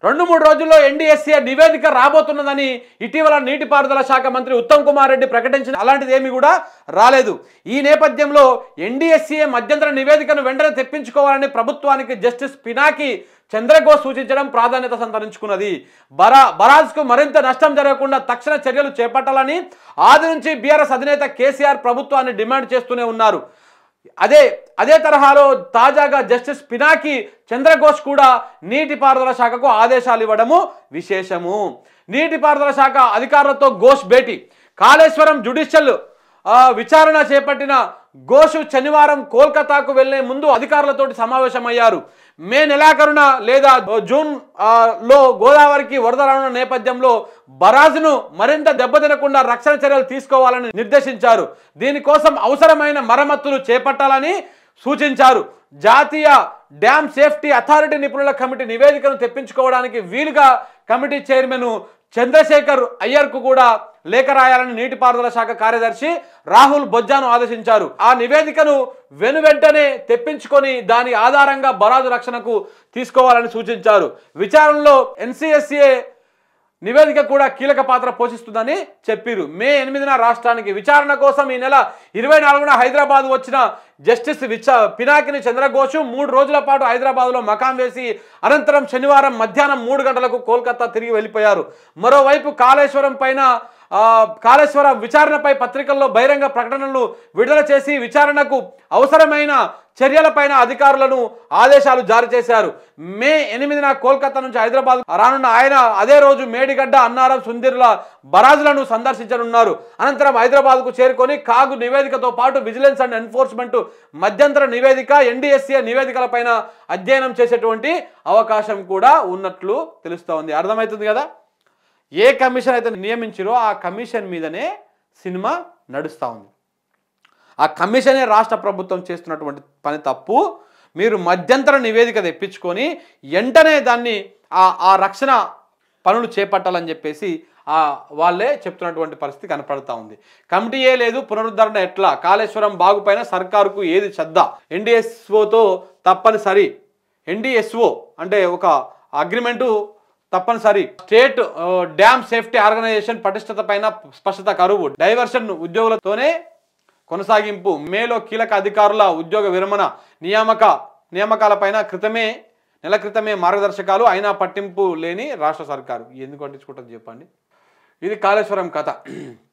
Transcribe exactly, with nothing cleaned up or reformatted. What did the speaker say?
రెండు మూడు రోజుల్లో ఎన్డీఎస్ఏ నివేదిక రాబోతున్నదని ఇటీవల నీటిపారుదల శాఖ మంత్రి ఉత్తమ్ కుమార్ రెడ్డి ప్రకటించిన అలాంటిది ఏమీ కూడా రాలేదు. ఈ నేపథ్యంలో ఎన్డీఎస్ఏ మధ్యంతర నివేదికను వెంటనే తెప్పించుకోవాలని ప్రభుత్వానికి జస్టిస్ పినాకి చంద్రఘోష్ సూచించడం ప్రాధాన్యత సంతరించుకున్నది. బరా బరాజ్కు మరింత నష్టం జరగకుండా తక్షణ చర్యలు చేపట్టాలని ఆది నుంచి బీఆర్ఎస్ అధినేత కేసీఆర్ ప్రభుత్వాన్ని డిమాండ్ చేస్తూనే ఉన్నారు. అదే అదే తరహాలో తాజాగా జస్టిస్ పినాకి చంద్రఘోష్ కూడా నీటిపారుదల శాఖకు ఆదేశాలు ఇవ్వడము విశేషము. నీటిపారుదల శాఖ అధికారులతో ఘోష్ భేటీ. కాళేశ్వరం జ్యుడిషియల్ విచారణ చేపట్టిన ఘోష్ శనివారం కోల్కతాకు వెళ్లే ముందు అధికారులతోటి సమావేశమయ్యారు. మే నెలాఖరున లేదా జూన్ లో గోదావరికి వరద రానున్న నేపథ్యంలో బరాజ్ను మరింత దెబ్బతినకుండా రక్షణ చర్యలు తీసుకోవాలని నిర్దేశించారు. దీనికోసం అవసరమైన మరమ్మతులు చేపట్టాలని సూచించారు. జాతీయ డ్యామ్ సేఫ్టీ అథారిటీ నిపుణుల కమిటీ నివేదికను తెప్పించుకోవడానికి వీలుగా కమిటీ చైర్మన్ చంద్రశేఖర్ అయ్యర్కు కూడా లేఖ రాయాలని నీటిపారుదల శాఖ కార్యదర్శి రాహుల్ బొజ్జాను ఆదేశించారు. ఆ నివేదికను వెను వెంటనే తెప్పించుకొని దాని ఆధారంగా బరాజు రక్షణకు తీసుకోవాలని సూచించారు. విచారణలో ఎన్సీఎస్ఏ నివేదిక కూడా కీలక పాత్ర పోషిస్తుందని చెప్పారు. మే ఎనిమిదిన రాష్ట్రానికి విచారణ కోసం ఈ నెల ఇరవై నాలుగున హైదరాబాద్ వచ్చిన జస్టిస్ విచా పినాకిని చంద్రఘోష్ మూడు రోజుల పాటు హైదరాబాద్లో మకాం వేసి అనంతరం శనివారం మధ్యాహ్నం మూడు గంటలకు కోల్కతా తిరిగి వెళ్ళిపోయారు. మరోవైపు కాళేశ్వరం పైన కాళేశ్వర విచారణపై పత్రికల్లో బహిరంగ ప్రకటనలు విడుదల చేసి విచారణకు అవసరమైన చర్యలపైన అధికారులను ఆదేశాలు జారీ చేశారు. మే ఎనిమిదిన కోల్కతా నుంచి హైదరాబాద్ రానున్న ఆయన అదే రోజు మేడిగడ్డ, అన్నారం, సుందిర్ల బరాజులను సందర్శించనున్నారు. అనంతరం హైదరాబాద్కు చేరుకొని కాగు నివేదికతో పాటు విజిలెన్స్ అండ్ ఎన్ఫోర్స్మెంట్ మధ్యంతర నివేదిక, ఎన్డీఎస్ఏ నివేదికలపైన అధ్యయనం చేసేటువంటి అవకాశం కూడా ఉన్నట్లు తెలుస్తోంది. అర్థమవుతుంది కదా? ఏ కమిషన్ అయితే నియమించారో ఆ కమిషన్ మీదనే సినిమా నడుస్తూ ఉంది. ఆ కమిషనే రాష్ట్ర ప్రభుత్వం చేస్తున్నటువంటి పని తప్పు. మీరు మధ్యంతర నివేదిక తెప్పించుకొని వెంటనే దాన్ని ఆ ఆ రక్షణ పనులు చేపట్టాలని చెప్పేసి ఆ వాళ్ళే చెప్తున్నటువంటి పరిస్థితి కనపడుతూ ఉంది. కమిటీయే లేదు, పునరుద్ధరణ ఎట్లా? కాళేశ్వరం బాగుపైన సర్కారుకు ఏది శ్రద్ధ? ఎన్డీఎస్ఓతో తప్పనిసరి, ఎన్డీఎస్ఓ అంటే ఒక అగ్రిమెంటు తప్పనిసరి. స్టేట్ డ్యామ్ సేఫ్టీ ఆర్గనైజేషన్ పటిష్టత పైన స్పష్టత కరువు. డైవర్షన్ ఉద్యోగులతోనే కొనసాగింపు. మేలో కీలక అధికారుల ఉద్యోగ విరమణ నియామక నియామకాలపైన క్రితమే నెల క్రితమే మార్గదర్శకాలు అయినా పట్టింపు లేని రాష్ట్ర సర్కారు. ఎందుకు పట్టించుకుంటుంది చెప్పండి? ఇది కాళేశ్వరం కథ.